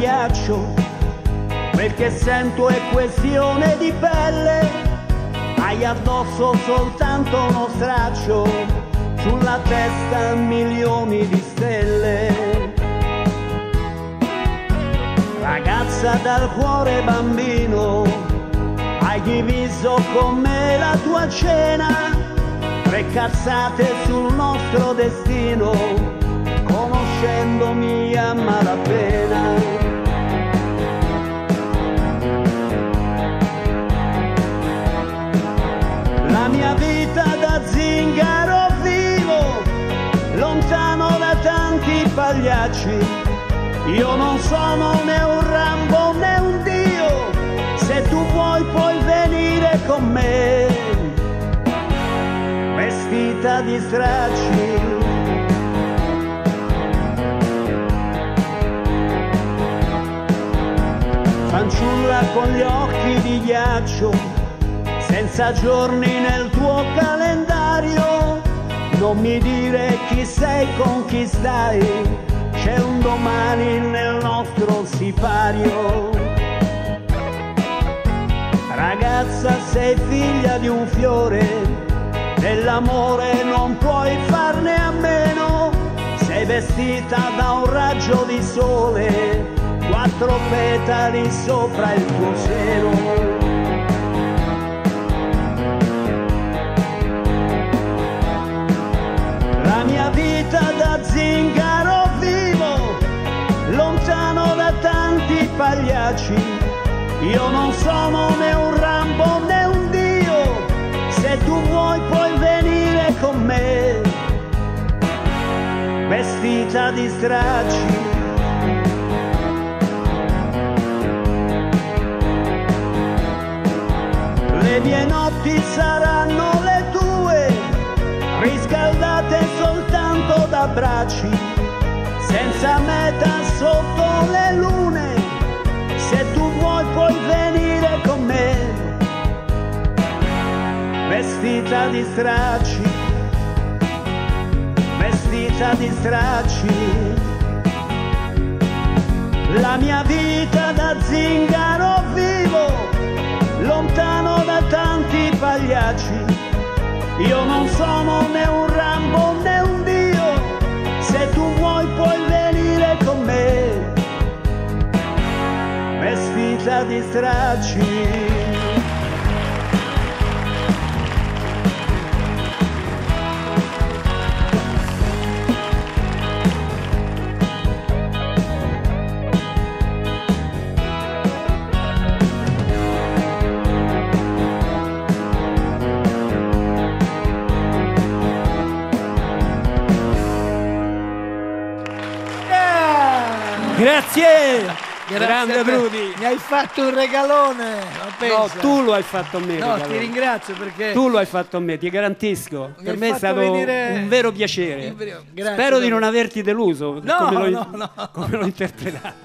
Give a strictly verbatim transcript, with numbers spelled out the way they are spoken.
ghiaccio, quel che sento è questione di pelle, hai addosso soltanto uno straccio, sulla testa milioni di stelle. Ragazza dal cuore bambino, hai diviso con me la tua cena, tre cazzate sul nostro destino, conoscendomi a malapena. La mia vita da zingaro vivo, lontano da tanti pagliacci, io non sono né un Rambo né un Dio, se tu vuoi puoi venire con me, vestita di stracci. Fanciulla con gli occhi di ghiaccio, senza giorni nel tuo calendario, non mi dire chi sei con chi stai, c'è un domani nel nostro sipario. Ragazza, sei figlia di un fiore, dell'amore non puoi farne a meno, sei vestita da un raggio di sole, quattro petali sopra il tuo seno. La mia vita da zingaro vivo, lontano da tanti pagliacci, io non sono né un Rambo né un Dio, se tu vuoi puoi venire con me, vestita di stracci. Le mie notti saranno le tue, riscaldate soltanto da bracci, senza meta sotto le lune, se tu vuoi puoi venire con me, vestita di stracci, vestita di stracci. La mia vita da zingaro vivo, lontano da tanti pagliacci, io non sono né un Rambo né un Dio, se tu vuoi puoi venire con me, vestita di stracci. Grazie! Grazie Grande Brudi! Mi hai fatto un regalone! No, tu lo hai fatto a me. No, regalone. ti ringrazio perché... Tu lo hai fatto a me, ti garantisco. Mi per hai me è fatto stato venire... un vero piacere. Grazie, Spero davvero. di non averti deluso No, come, lo, no, no. come l'ho interpretato.